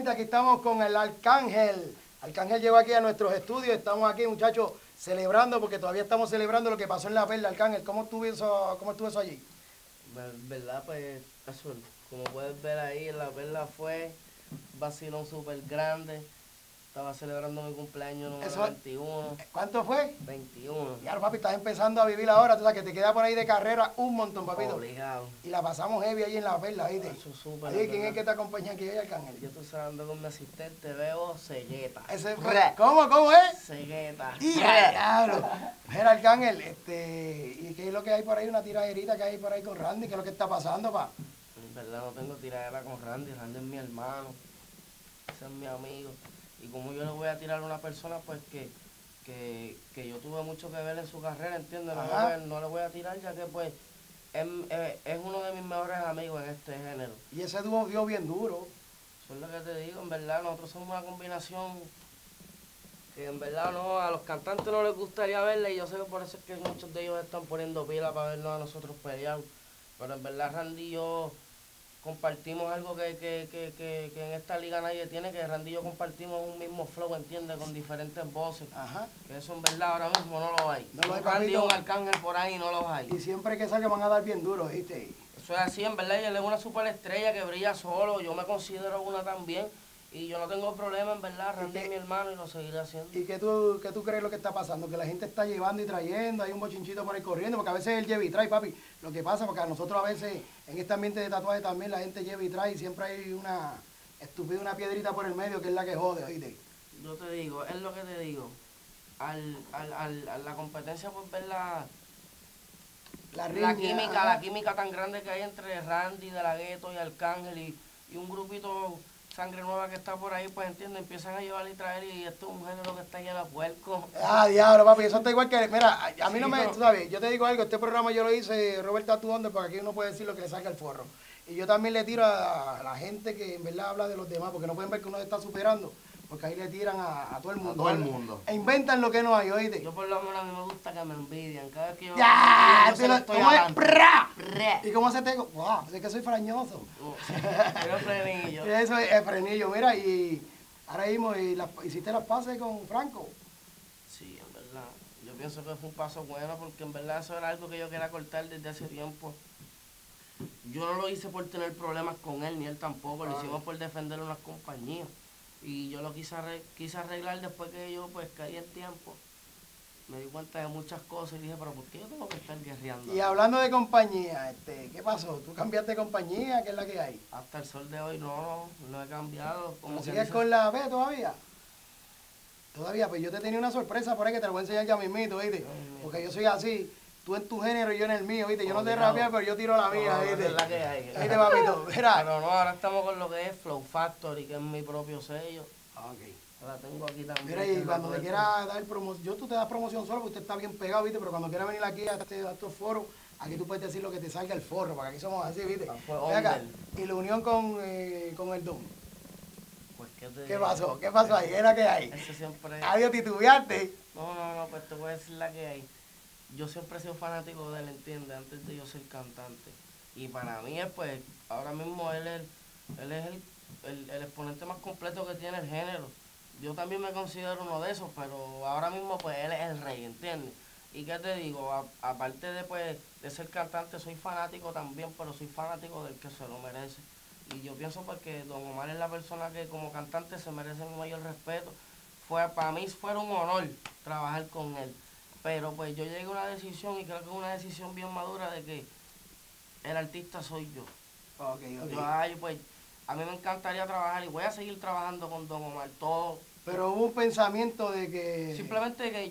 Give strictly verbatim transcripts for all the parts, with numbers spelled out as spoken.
gente, aquí estamos con el Arcángel. Arcángel llegó aquí a nuestros estudios. Estamos aquí, muchachos, celebrando, porque todavía estamos celebrando lo que pasó en La Perla. Arcángel, ¿cómo estuvo eso, cómo estuvo eso allí? Verdad, pues, azul. Como puedes ver ahí, en La Perla fue un vacilón súper grande. Estaba celebrando mi cumpleaños número Eso, veintiuno. ¿Cuánto fue? veintiuno. Claro, papi, estás empezando a vivir ahora, tú sabes que te queda por ahí de carrera un montón, papito. Obligado. Y la pasamos heavy ahí en La Perla, ¿viste? Eso es súper. Oye, ¿quién es que te acompaña aquí hoy, Arcángel? Yo estoy hablando con mi asistente, veo cegueta. Ese, ¿Cómo, cómo es? Cegueta. Claro. Mira, Arcángel, este, ¿y qué es lo que hay por ahí? Una tiraderita que hay por ahí con Randy, ¿qué es lo que está pasando, pa? En verdad no tengo tiradera con Randy, Randy es mi hermano, ese es mi amigo. Y como yo le voy a tirar a una persona, pues que, que, que yo tuve mucho que ver en su carrera, ¿entiendes? No, le voy, no le voy a tirar, ya que pues es, es, es uno de mis mejores amigos en este género. Y ese dúo dio bien duro. Eso es lo que te digo, en verdad, nosotros somos una combinación que en verdad no, a los cantantes no les gustaría verla, y yo sé que por eso es que muchos de ellos están poniendo pila para vernos a nosotros pelear. Pero en verdad Randy y yo compartimos algo que, que, que, que, que en esta liga nadie tiene, que Randy y yo compartimos un mismo flow, ¿entiendes? Con diferentes voces. Ajá. Que eso en verdad ahora mismo no lo hay. No lo hay, Randy y papito. un Arcángel por ahí no los hay. Y siempre que salga van a dar bien duro, ¿viste? Eso es así, en verdad, él es una superestrella que brilla solo, yo me considero una también. Y yo no tengo problema, en verdad, Randy es mi hermano y lo seguiré haciendo. ¿Y qué tú, qué tú crees lo que está pasando? Que la gente está llevando y trayendo, hay un bochinchito por ahí corriendo, porque a veces él lleva y trae, papi. Lo que pasa, porque a nosotros a veces, en este ambiente de tatuaje también, la gente lleva y trae, y siempre hay una estúpida, una piedrita por el medio que es la que jode, ¿oíste? Yo te digo, es lo que te digo. Al, al, al, a la competencia por ver la, La, la riña, química, ajá. la química tan grande que hay entre Randy de la Gueto y Arcángel y, y un grupito sangre nueva que está por ahí, pues entiende, empiezan a llevar y traer, y esto es un género que está lleno de puerco. Ah, diablo, papi, eso está igual que, mira, a mí no me, tú sabes, yo te digo algo, este programa yo lo hice, Robert Tattoo Under, porque aquí uno puede decir lo que le saca el forro. Y yo también le tiro a la gente que en verdad habla de los demás, porque no pueden ver que uno se está superando, porque ahí le tiran a, a todo el mundo. A todo el mundo. E inventan lo que no hay, oíste. Yo por lo menos a mí me gusta que me envidian, cada vez que yo... ¡Ya! yo se lo estoy ¿Cómo es? adelante. ¡Pra! Prrra. ¿Y cómo se te...? ¡Wow! Sé que soy frañoso. Pero frenillo. Eso es, es frenillo, mira, y ahora mismo, y las- ¿hiciste las pases con Franco? Sí, en verdad. Yo pienso que fue un paso bueno, porque en verdad eso era algo que yo quería cortar desde hace tiempo. Yo no lo hice por tener problemas con él, ni él tampoco. Lo hicimos por defender unas compañías. Y yo lo quise, arreg quise arreglar después que yo pues caí en tiempo. Me di cuenta de muchas cosas y dije, pero ¿por qué yo tengo que estar guerreando? Y hablando de compañía, este, ¿qué pasó? ¿Tú cambiaste de compañía? ¿Qué es la que hay? Hasta el sol de hoy no, no, no he cambiado. Como ¿Cómo que sigues dice- con la B todavía? Todavía, pues yo te tenía una sorpresa por ahí que te la voy a enseñar ya mismito, ¿viste? Ay, Porque yo soy así, tú en tu género y yo en el mío, ¿viste? Yo no te Obligado. rapeo, pero yo tiro la mía, No, no, ¿viste? esa es la que hay. ¿Viste, papito? Mira. Pero no, ahora estamos con lo que es Flow Factory, que es mi propio sello. Ok. La tengo aquí también. Mira, que y es la cuando te puerta. quiera dar promoción, yo tú te das promoción solo porque usted está bien pegado, ¿viste? Pero cuando quiera venir aquí a, este- a estos foros, aquí tú puedes decir lo que te salga el forro, porque aquí somos así, ¿viste? Ah, fue Ven acá, under. y la unión con, eh, con el Don. Pues, ¿qué te ¿Qué digo? pasó? ¿Qué pasó ahí? ¿Qué es la que hay? Ese siempre... Adiós, titubeaste. No, no, no, pues te voy a decir la que hay. Yo siempre he sido fanático de él, ¿entiendes? Antes de yo ser cantante. Y para mí es, pues, ahora mismo él es, él es el, el, el exponente más completo que tiene el género. Yo también me considero uno de esos, pero ahora mismo, pues, él es el rey, ¿entiendes? Y qué te digo, A- aparte de, pues, de ser cantante, soy fanático también, pero soy fanático del que se lo merece. Y yo pienso pues que Don Omar es la persona que como cantante se merece mi mayor respeto. Fue, para mí fue un honor trabajar con él. Pero pues yo llegué a una decisión, y creo que es una decisión bien madura, de que el artista soy yo. Ok, ok. Yo, ay, pues, a mí me encantaría trabajar y voy a seguir trabajando con Don Omar. Todo. Pero hubo un pensamiento de que... Simplemente que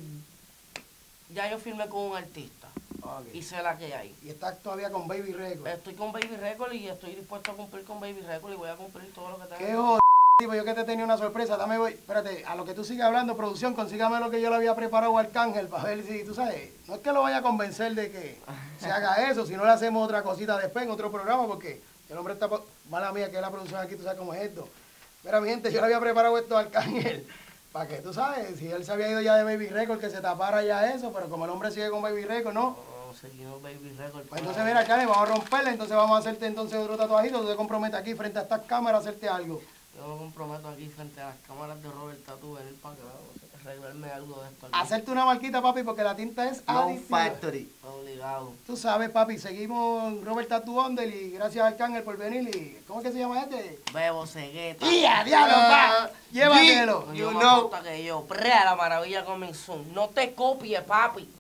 ya yo firmé con un artista Ok. y sé la que hay. Y estás todavía con Baby Record. Estoy con Baby Record y estoy dispuesto a cumplir con Baby Record y voy a cumplir todo lo que tenga. Qué jodido, tipo, yo que te tenía una sorpresa. Dame, voy, espérate, a lo que tú sigas hablando, producción, consígame lo que yo le había preparado a Arcángel para ver si, tú sabes, no es que lo vaya a convencer de que se haga eso, si no le hacemos otra cosita después en otro programa, porque el hombre está, po- mala mía, que es la producción aquí, tú sabes cómo es esto. Mira, mi gente, yo le había preparado esto a Arcángel, para que, tú sabes, si él se había ido ya de Baby Record, que se tapara ya eso, pero como el hombre sigue con Baby Record, ¿no? Oh, seguimos Baby Record. Pues entonces, mira, Arcángel, vamos a romperla, entonces vamos a hacerte entonces otro tatuajito, tú te comprometes aquí frente a estas cámaras a hacerte algo. Yo me comprometo aquí frente a las cámaras de Robert Tattoo venir para acá, o sea, arreglarme algo de esto. Aquí. Hacerte una marquita, papi, porque la tinta es No adictiva. Factory. Obligado. Tú sabes, papi, seguimos en Robert Tattoo Under y gracias al Arcángel por venir y... ¿Cómo es que se llama este? Bebo, cegueta. ¡Y a diablo, pa! Llévatelo. No, You yo know. más puta que yo. Prea, la maravilla coming soon. No te copies, papi.